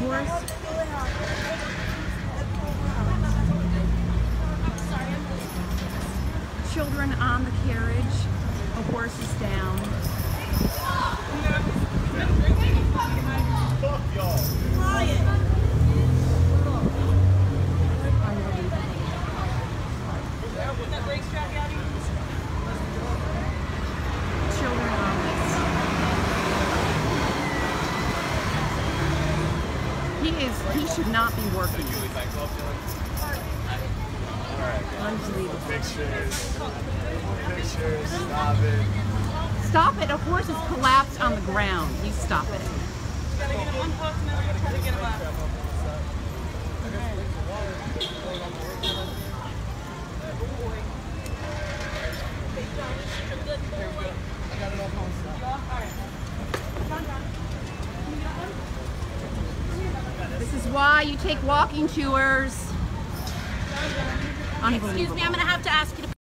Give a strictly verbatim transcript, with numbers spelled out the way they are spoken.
horse. Children on the carriage. A horse is down. Children on this. He is, he should not be working. Unbelievable. Pictures. Pictures. Stop it. Stop it. A horse has collapsed on the ground. You stop it. Gotta get him unhooked and then we try to get him up. This is why you take walking tours. Unbelievable. Excuse me, I'm gonna have to ask you to